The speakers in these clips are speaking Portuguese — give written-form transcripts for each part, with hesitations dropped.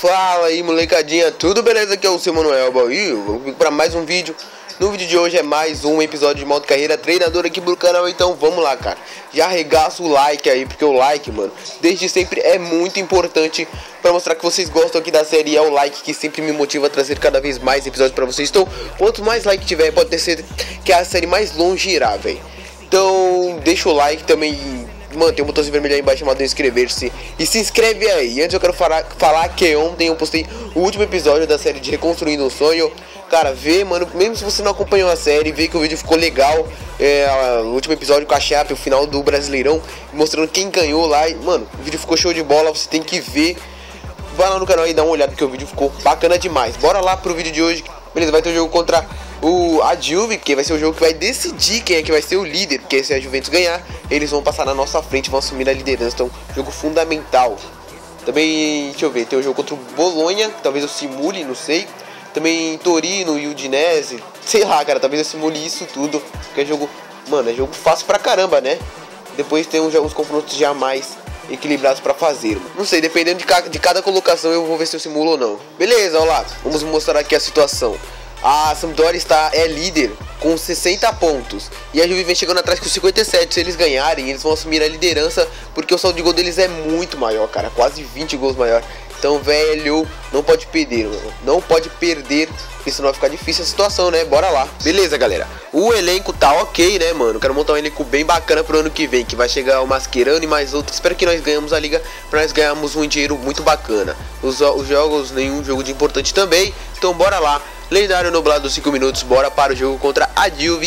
Fala aí, molecadinha, tudo beleza? Aqui é o seu Manuel Baú. Vamos para mais um vídeo. No vídeo de hoje é mais um episódio de modo carreira treinador aqui pro canal. Então vamos lá, cara. Já arregaça o like aí, porque o like, mano, desde sempre é muito importante para mostrar que vocês gostam aqui da série. É o like que sempre me motiva a trazer cada vez mais episódios para vocês. Então, quanto mais like tiver, pode ter certeza que a série mais longe irá, velho. Então, deixa o like também. Mano, tem um botãozinho vermelho aí embaixo chamado inscrever-se. E se inscreve aí. Antes eu quero falar que ontem eu postei o último episódio da série de Reconstruindo um Sonho. Cara, vê, mano, mesmo se você não acompanhou a série, vê que o vídeo ficou legal. O último episódio com a Chape, o final do Brasileirão, mostrando quem ganhou lá. E, mano, o vídeo ficou show de bola, você tem que ver. Vai lá no canal e dá uma olhada, porque o vídeo ficou bacana demais. Bora lá pro vídeo de hoje. Beleza, vai ter o jogo contra a Juve, que vai ser o jogo que vai decidir quem é que vai ser o líder. Porque se a Juventus ganhar, eles vão passar na nossa frente, vão assumir a liderança. Então, jogo fundamental. Também, deixa eu ver, tem o jogo contra o Bolonha, que talvez eu simule, não sei. Também Torino e Udinese, sei lá, cara, talvez eu simule isso tudo. Porque é jogo, mano, é jogo fácil pra caramba, né? Depois tem uns confrontos já mais equilibrados pra fazer, mano. Não sei, dependendo de cada colocação eu vou ver se eu simulo ou não. Beleza, olha lá, vamos mostrar aqui a situação. A Sampdoria é líder com 60 pontos e a Juve vem chegando atrás com 57. Se eles ganharem, eles vão assumir a liderança, porque o saldo de gol deles é muito maior, cara, quase 20 gols maior. Então, velho, não pode perder, mano. Não pode perder, porque senão vai ficar difícil a situação, né? Bora lá. Beleza, galera. O elenco tá ok, né, mano? Quero montar um elenco bem bacana pro ano que vem, que vai chegar o Mascherano e mais outros. Espero que nós ganhamos a liga, pra nós ganharmos um dinheiro muito bacana. Os jogos, nenhum jogo de importante também. Então, bora lá. Lendário nublado 5 minutos. Bora para o jogo contra a Juve.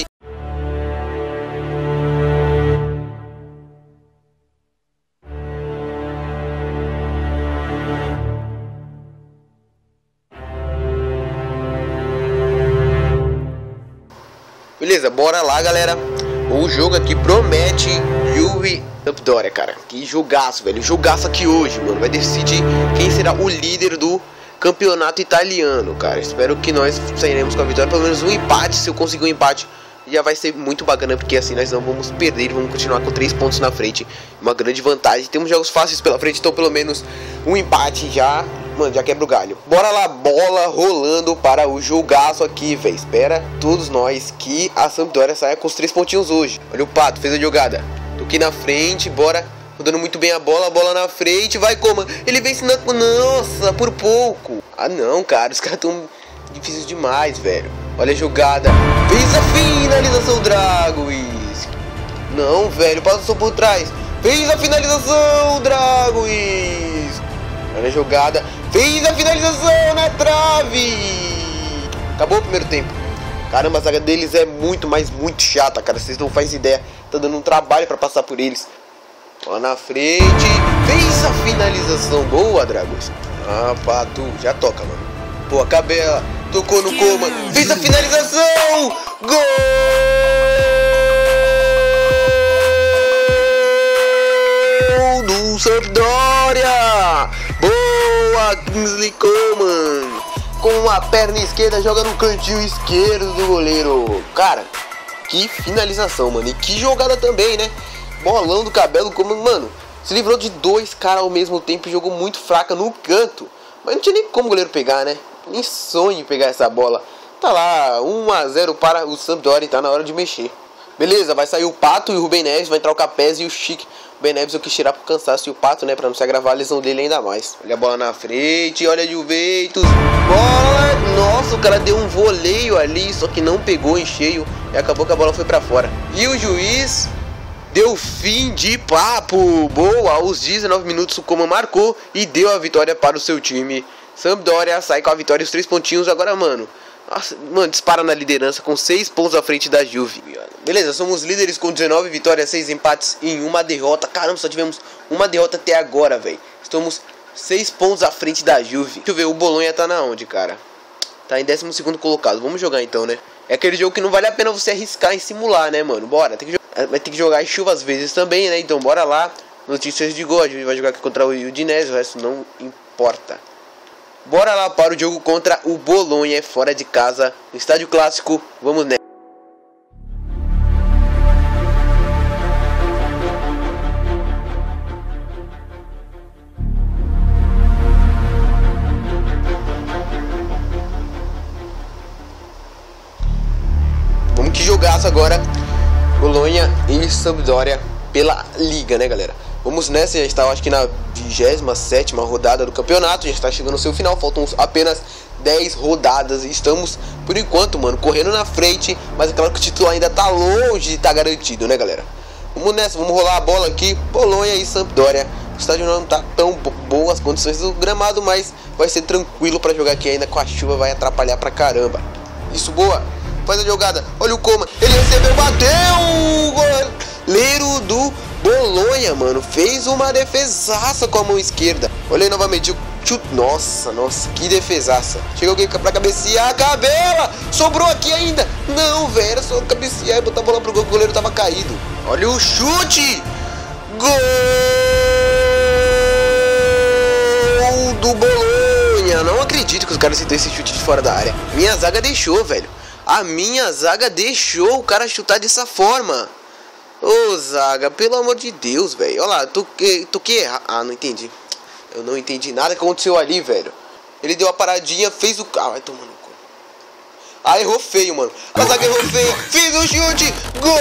Beleza, bora lá, galera. O jogo aqui promete Juve Sampdoria, cara. Que jogaço, velho. Jogaço aqui hoje, mano. Vai decidir quem será o líder do campeonato italiano, cara. Espero que nós sairemos com a vitória. Pelo menos um empate. Se eu conseguir um empate, já vai ser muito bacana, porque assim nós não vamos perder. Vamos continuar com 3 pontos na frente. Uma grande vantagem. Temos jogos fáceis pela frente, então pelo menos um empate já, mano, já quebra o galho. Bora lá, bola rolando para o jogaço aqui, velho. Espera todos nós que a Sampdoria saia com os 3 pontinhos hoje. Olha o Pato, fez a jogada. Tô aqui na frente, bora. Rodando muito bem a bola na frente. Vai, Coman. Ele vence na... Nossa, por pouco. Ah, não, cara. Os caras tão difíceis demais, velho. Olha a jogada. Fez a finalização, Dragois. Não, velho. Passou por trás. Fez a finalização, Dragois. Olha a jogada. Fez a finalização na trave. Acabou o primeiro tempo. Caramba, a zaga deles é muito, mas muito chata, cara. Vocês não fazem ideia. Tá dando um trabalho pra passar por eles. Lá na frente. Fez a finalização. Boa, Dragos. Ah, Pato. Já toca, mano. Pô, a Cabela. Tocou no Coman. Fez a finalização. Gol do Sampdoria. Boa, Kingsley Coman. Com a perna esquerda, joga no cantinho esquerdo do goleiro. Cara, que finalização, mano. E que jogada também, né? Bolão do Cabelo, como, mano, se livrou de 2 caras ao mesmo tempo e jogou muito fraca no canto. Mas não tinha nem como o goleiro pegar, né? Nem sonho em pegar essa bola. Tá lá, 1-0 para o Sampdoria, tá na hora de mexer. Beleza, vai sair o Pato e o Rubem Neves, vai entrar o Capes e o Chique. O Rubem Neves eu quis tirar pro cansaço e o Pato, né, pra não se agravar a lesão dele ainda mais. Olha a bola na frente, olha a Juventus. Bola! Nossa, o cara deu um voleio ali, só que não pegou em cheio e acabou que a bola foi pra fora. E o juiz... deu fim de papo. Boa, aos 19 minutos o Coman marcou e deu a vitória para o seu time. Sampdoria sai com a vitória e os 3 pontinhos. Agora, mano, nossa, mano, dispara na liderança com 6 pontos à frente da Juve. Beleza, somos líderes com 19 vitórias, 6 empates e 1 derrota. Caramba, só tivemos uma derrota até agora, velho. Estamos 6 pontos à frente da Juve. Deixa eu ver, o Bolonha tá na onde, cara? Tá em 12º colocado. Vamos jogar então, né? É aquele jogo que não vale a pena você arriscar em simular, né, mano? Bora, vai ter que jogar em chuva às vezes também, né? Então bora lá. Notícias de gol. A gente vai jogar aqui contra o Udinese, o resto não importa. Bora lá para o jogo contra o Bolonha, fora de casa, no estádio clássico. Vamos nessa. jogaço agora. Bolonha e Sampdoria pela Liga, né, galera? Vamos nessa, já está, acho que na 27ª rodada do campeonato. Já está chegando ao seu final, faltam apenas 10 rodadas e estamos, por enquanto, mano, correndo na frente. Mas é claro que o título ainda tá longe de estar garantido, né, galera? Vamos nessa, vamos rolar a bola aqui. Bolonha e Sampdoria. O estádio não tá tão boas as condições do gramado, mas vai ser tranquilo para jogar aqui. Ainda com a chuva vai atrapalhar pra caramba. Isso, boa. Faz a jogada. Olha o Coman. Ele recebeu, bateu. Goleiro do Bolonha, mano. Fez uma defesaça com a mão esquerda. Olha aí novamente. Nossa, que defesaça. Chegou alguém pra cabecear. Cabela. Sobrou aqui ainda. Não, velho. Só cabecear e botar a bola pro gol. O goleiro tava caído. Olha o chute. Gol do Bolonha. Não acredito que os caras citam esse chute de fora da área. Minha zaga deixou, velho. A minha zaga deixou o cara chutar dessa forma. Ô, zaga, pelo amor de Deus, velho. Olha lá, tu que errar. Ah, não entendi. Eu não entendi nada que aconteceu ali, velho. Ele deu uma paradinha, fez o... Ah, vai tomando cu. Ah, errou feio, mano. A zaga errou feio. Fiz o chute. Gol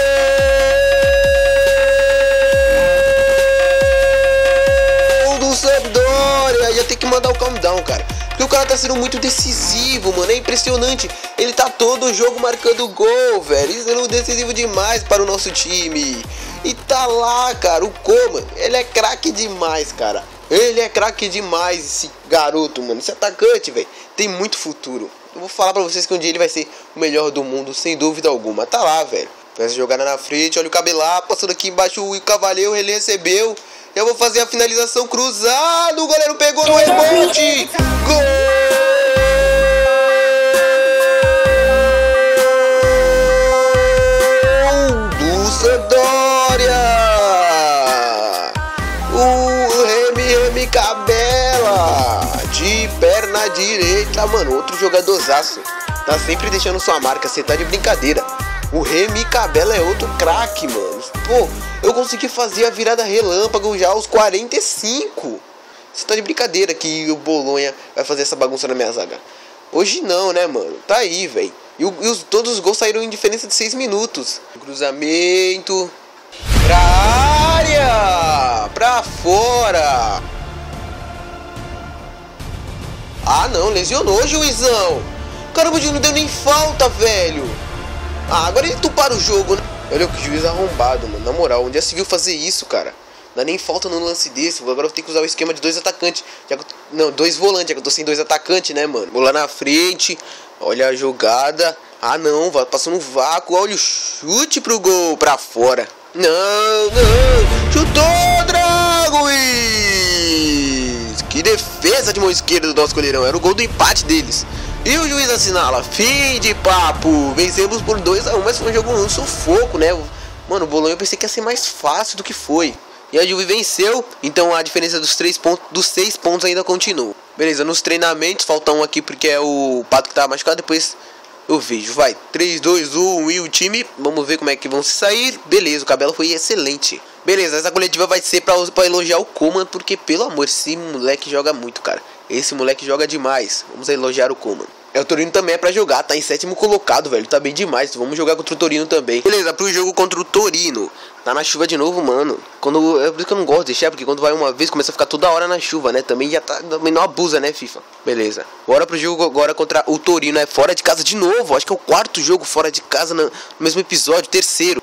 do Sampdoria. Ia ter que mandar o calm down, cara. Porque o cara tá sendo muito decisivo, mano. É impressionante. Ele tá todo o jogo marcando gol, velho. Isso é decisivo demais para o nosso time. E tá lá, cara, o Coman. Ele é craque demais, cara. Ele é craque demais, esse garoto, mano. Esse atacante, velho, tem muito futuro. Eu vou falar pra vocês que um dia ele vai ser o melhor do mundo, sem dúvida alguma. Tá lá, velho. Faz a jogada na frente, olha o Cabelar. Passando aqui embaixo o Cavaleiro, ele recebeu. Eu vou fazer a finalização cruzada. O goleiro pegou no rebote. Gol do Sampdoria. O Remy Cabela de perna direita, mano. Outro jogadorzaço. Tá sempre deixando sua marca. Você tá de brincadeira. O Remy Cabela é outro craque, mano. Pô, eu consegui fazer a virada relâmpago já aos 45. Você tá de brincadeira que o Bolonha vai fazer essa bagunça na minha zaga. Hoje não, né, mano? Tá aí, velho. Todos os gols saíram em diferença de 6 minutos. Cruzamento pra área, pra fora. Ah, não, lesionou, juizão. Caramba, o juiz não deu nem falta, velho. Ah, agora ele tuparam o jogo, né? Olha que juiz arrombado, mano. Na moral, onde já se viu fazer isso, cara? Não dá nem falta no lance desse. Agora eu vou ter que usar o esquema de 2 atacantes. Não, 2 volantes, já que eu tô sem 2 atacantes, né, mano? Vou lá na frente. Olha a jogada. Ah, não, passou no vácuo. Olha o chute pro gol, pra fora. Não. Chutou, Dragois. Que defesa de mão esquerda do nosso goleirão. Era o gol do empate deles. E o juiz assinala, fim de papo. Vencemos por 2-1, mas foi um jogo um sufoco, né? Mano, o Bolonha eu pensei que ia ser mais fácil do que foi. E a Juve venceu, então a diferença dos 6 pontos ainda continua. Beleza, nos treinamentos, falta um aqui porque é o Pato que tá machucado, depois eu vejo. Vai, 3, 2, 1 e o time, vamos ver como é que vão se sair. Beleza, o Cabelo foi excelente. Beleza, essa coletiva vai ser pra elogiar o Coman, porque pelo amor, esse moleque joga muito, cara. Esse moleque joga demais. Vamos elogiar o Coman. O Torino também é pra jogar, tá em 7º colocado, velho. Tá bem demais, vamos jogar contra o Torino também. Beleza, pro jogo contra o Torino. Tá na chuva de novo, mano. É por isso que eu não gosto de deixar, porque quando vai uma vez começa a ficar toda hora na chuva, né? Também já tá, também não abusa, né, FIFA? Beleza. Bora pro jogo agora contra o Torino. É fora de casa de novo. Acho que é o 4º jogo fora de casa no mesmo episódio, 3º.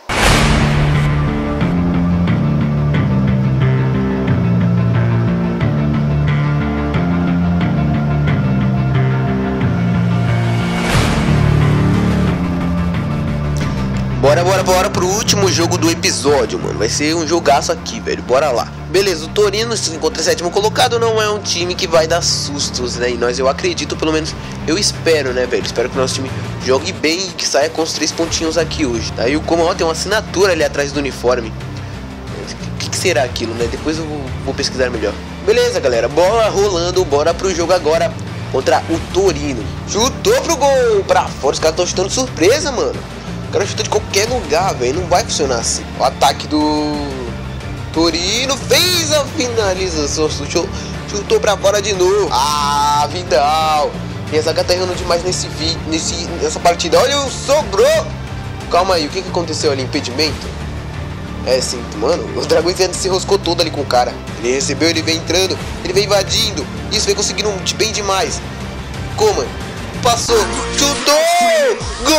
Bora pro último jogo do episódio, mano. Vai ser um jogaço aqui, velho. Bora lá. Beleza, o Torino se encontra 7º colocado. Não é um time que vai dar sustos, né? E eu acredito, pelo menos, eu espero, né, velho? Espero que o nosso time jogue bem e que saia com os 3 pontinhos aqui hoje. Aí o Coman, ó, tem uma assinatura ali atrás do uniforme. O que será aquilo, né? Depois eu vou pesquisar melhor. Beleza, galera. Bola rolando. Bora pro jogo agora contra o Torino. Chutou pro gol. Pra fora, os caras estão chutando surpresa, mano. O cara chuta de qualquer lugar, velho. Não vai funcionar assim. O ataque do Torino fez a finalização. Chutou pra fora de novo. Ah, Vidal. Minha zaga tá errando demais nessa partida. Olha, sobrou. Calma aí, o que aconteceu ali? Impedimento? É sim, mano, o Dragões se enroscou todo ali com o cara. Ele recebeu, ele vem entrando, ele vem invadindo. Isso, vem conseguindo bem demais. Coman, passou, chutou! Gol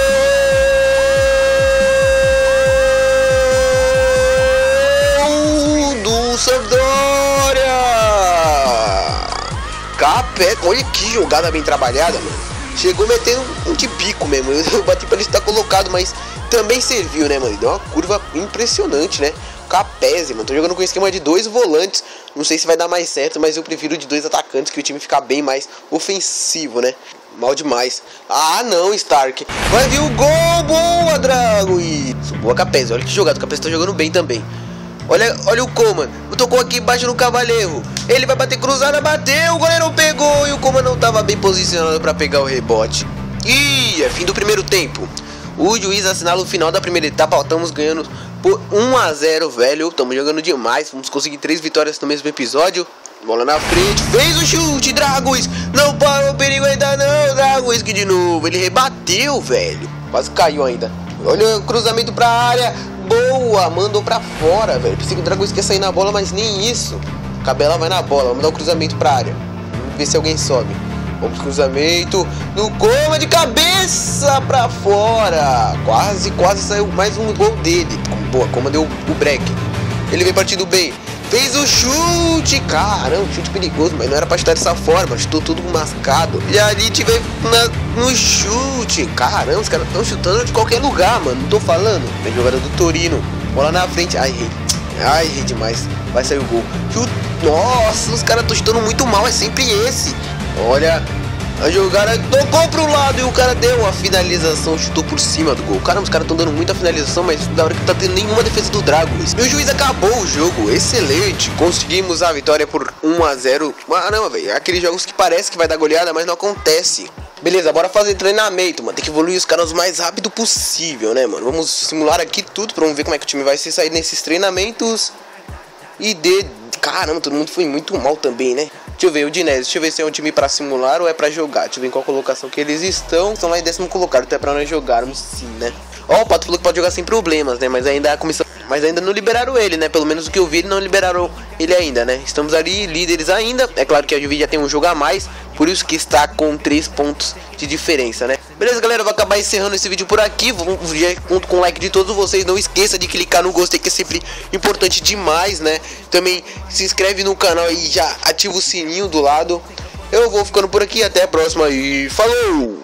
do Sampdoria! Capé, olha que jogada bem trabalhada, mano. Chegou metendo um de bico mesmo. Eu bati pra ele estar colocado, mas também serviu, né, mano? Deu uma curva impressionante, né? Capese, mano. Tô jogando com um esquema de 2 volantes. Não sei se vai dar mais certo, mas eu prefiro de 2 atacantes, que o time fica bem mais ofensivo, né? Mal demais. Ah, não, Stark. Vai vir o gol. Boa, Drago. Isso, boa, Capese. Olha que jogada. O Capese tá jogando bem também. Olha o Coman. Tocou aqui embaixo no Cavaleiro. Ele vai bater cruzada, bateu. O goleiro pegou. E o Coman não tava bem posicionado pra pegar o rebote. Ih, é fim do primeiro tempo. O juiz assinala o final da primeira etapa. Estamos ganhando por 1-0, velho. Estamos jogando demais. Vamos conseguir 3 vitórias no mesmo episódio. Bola na frente. Fez o chute, Dragões. Não parou o perigo ainda não, Dragões. Que de novo. Ele rebateu, velho. Quase caiu ainda. Olha o cruzamento pra área. Boa, mandou pra fora, velho. Pensei que o Dragões quer sair na bola, mas nem isso. Cabela vai na bola. Vamos dar o cruzamento pra área. Vamos ver se alguém sobe. Vamos cruzamento no Coman de cabeça pra fora. Quase saiu mais um gol dele. Boa, Coman deu o break. Ele vem partindo bem. Fez o chute. Caramba, chute perigoso, mas não era pra chutar dessa forma. Chutou tudo mascado. E ali tive no chute. Caramba, os caras estão chutando de qualquer lugar, mano. Não tô falando. Tem jogada do Torino. Bola na frente. Ai, errei. Ai, errei demais. Vai sair o gol. Nossa, os caras estão chutando muito mal. É sempre esse. Olha, a jogada tocou pro lado e o cara deu a finalização, chutou por cima do gol. Caramba, os caras estão dando muita finalização, mas da hora que tá tendo nenhuma defesa do Dragões. E o juiz acabou o jogo, excelente. Conseguimos a vitória por 1-0. Caramba, velho, aqueles jogos que parece que vai dar goleada, mas não acontece. Beleza, bora fazer treinamento, mano. Tem que evoluir os caras o mais rápido possível, né, mano? Vamos simular aqui tudo pra vamos ver como é que o time vai se sair nesses treinamentos. E caramba, todo mundo foi muito mal também, né? Deixa eu ver, o Dinese, deixa eu ver se é um time pra simular ou é pra jogar. Deixa eu ver em qual colocação que eles estão. Estão lá em 10º colocado, então é pra nós jogarmos sim, né? Ó, o Pato falou que pode jogar sem problemas, né? Mas ainda a comissão... Mas ainda não liberaram ele, né? Pelo menos o que eu vi, não liberaram ele ainda, né? Estamos ali líderes ainda. É claro que a Juve já tem um jogo a mais, por isso que está com 3 pontos de diferença, né? Beleza, galera, eu vou acabar encerrando esse vídeo por aqui. Junto com o like de todos vocês. Não esqueça de clicar no gostei, que é sempre importante demais, né? Também se inscreve no canal e já ativa o sininho do lado. Eu vou ficando por aqui, até a próxima e falou!